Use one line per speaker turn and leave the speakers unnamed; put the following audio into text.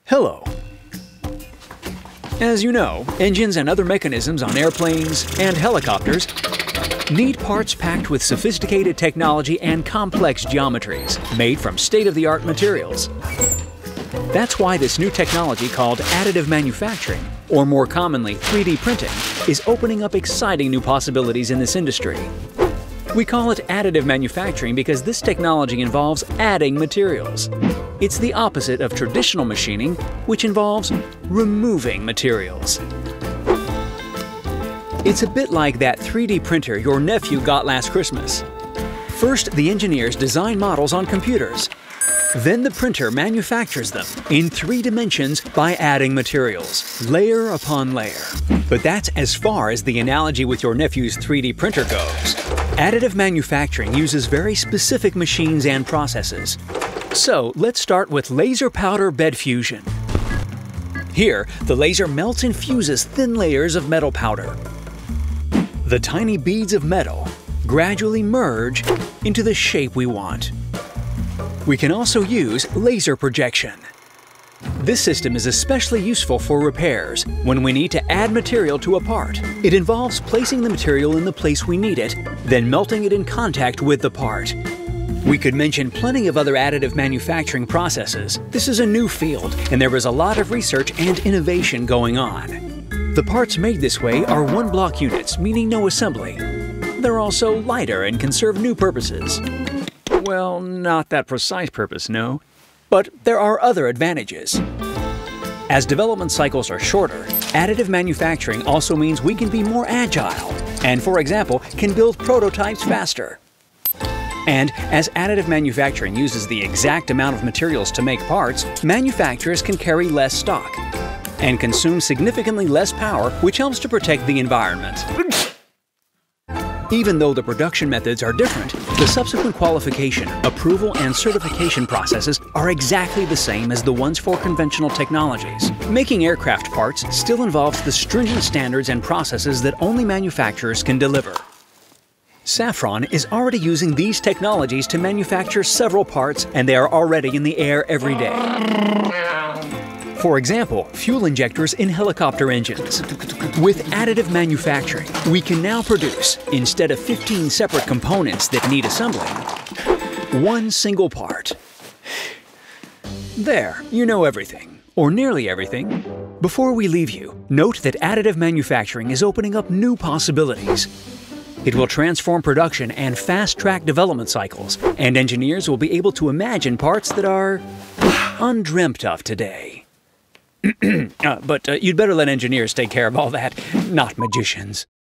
Hello. As you know, engines and other mechanisms on airplanes and helicopters need parts packed with sophisticated technology and complex geometries made from state-of-the-art materials. That's why this new technology called additive manufacturing, or more commonly 3D printing, is opening up exciting new possibilities in this industry. We call it additive manufacturing because this technology involves adding materials. It's the opposite of traditional machining, which involves removing materials. It's a bit like that 3D printer your nephew got last Christmas. First, the engineers design models on computers. Then the printer manufactures them in 3 dimensions by adding materials, layer upon layer. But that's as far as the analogy with your nephew's 3D printer goes. Additive manufacturing uses very specific machines and processes. So let's start with laser powder bed fusion. Here, the laser melts and fuses thin layers of metal powder. The tiny beads of metal gradually merge into the shape we want. We can also use laser projection. This system is especially useful for repairs when we need to add material to a part. It involves placing the material in the place we need it, then melting it in contact with the part. We could mention plenty of other additive manufacturing processes. This is a new field, and there is a lot of research and innovation going on. The parts made this way are one-block units, meaning no assembly. They're also lighter and can serve new purposes. Well, not that precise purpose, no. But there are other advantages. As development cycles are shorter, additive manufacturing also means we can be more agile and, for example, can build prototypes faster. And as additive manufacturing uses the exact amount of materials to make parts, manufacturers can carry less stock and consume significantly less power, which helps to protect the environment. Even though the production methods are different, the subsequent qualification, approval, and certification processes are exactly the same as the ones for conventional technologies. Making aircraft parts still involves the stringent standards and processes that only manufacturers can deliver. Safran is already using these technologies to manufacture several parts, and they are already in the air every day. For example, fuel injectors in helicopter engines. With additive manufacturing, we can now produce, instead of 15 separate components that need assembling, one single part. There, you know everything, or nearly everything. Before we leave you, note that additive manufacturing is opening up new possibilities. It will transform production and fast-track development cycles, and engineers will be able to imagine parts that are undreamt of today. But you'd better let engineers take care of all that, not magicians.